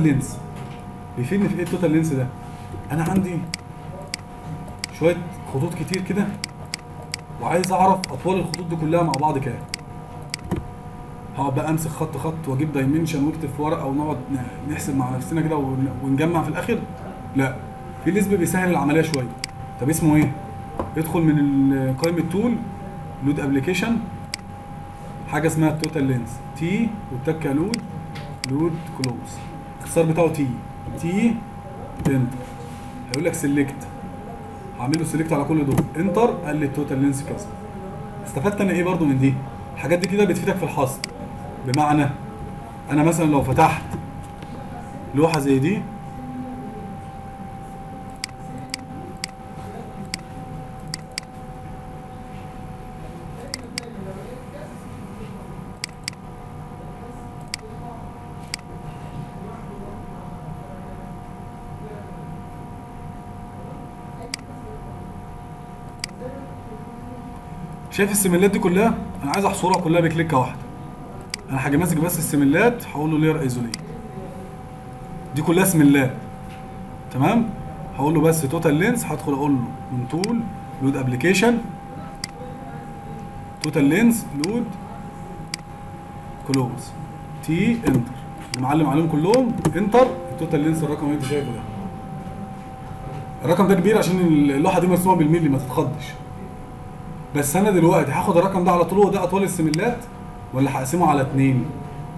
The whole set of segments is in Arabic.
لينس بيفيدني في ايه التوتال لينس ده؟ انا عندي شويه خطوط كتير كده وعايز اعرف اطوال الخطوط دي كلها مع بعض كام. هقعد بقى امسك خط خط واجيب دايمنشن واكتب في ورقه ونقعد نحسب مع نفسنا كده ونجمع في الاخر؟ لا، في ليسب بيسهل العمليه شويه. طب اسمه ايه؟ ادخل من قائمه تول لود ابلكيشن حاجه اسمها التوتال لينس تي والتكه لود كلوز. الاختصار بتاعه تي انتر. هيقول لك سيلكت، هعمل له سيلكت على كل دول، انتر قال لي التوتال لينس كذا. استفدت انا ايه برضو من دي؟ الحاجات دي كده بتفيدك في الحصر. بمعنى انا مثلا لو فتحت لوحه زي دي شايف السملات دي كلها؟ انا عايز احصرها كلها بكليكه واحده. انا هاجي ماسك بس السملات هقول له لير ايزوليت. دي كلها سملات تمام. هقول له بس توتال لينس، هدخل اقول له من تول لود ابلكيشن توتال لينس لود كلوز تي انتر. معلم عليهم كلهم انتر. التوتال لينس الرقم اللي انت شايفه ده، الرقم ده كبير عشان اللوحه دي مرسومه بالملي ما تتخضش. بس انا دلوقتي هاخد الرقم ده على طول، هو ده اطوال السملات ولا هقسمه على 2؟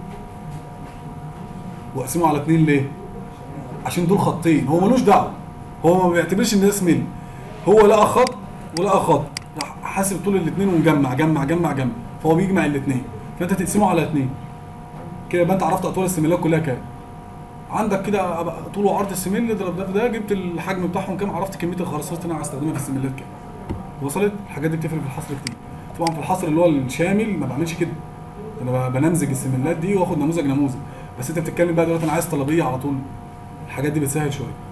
واقسمه على 2 ليه؟ عشان دول خطين، هو ملوش دعوه، هو ما بيعتبرش ان ده سمل. هو لقى خط ولقى خط، راح حاسب طول الاثنين ومجمع جمع جمع جمع، فهو بيجمع الاثنين، فانت تقسمه على 2 كده يبقى انت عرفت اطوال السملات كلها كام. عندك كده طول وعرض السمل، اضرب ده في ده، جبت الحجم بتاعهم كام، عرفت كميه الخرسانات اللي انا هستخدمها في السملات كام. وصلت؟ الحاجات دي بتفرق في الحصر كتير. طبعا في الحصر اللي هو الشامل ما بعملش كده، انا بنمزج السملات دي واخد نموذج، بس انت بتتكلم بقى دلوقتي انا عايز طلبيه على طول، الحاجات دي بتسهل شويه.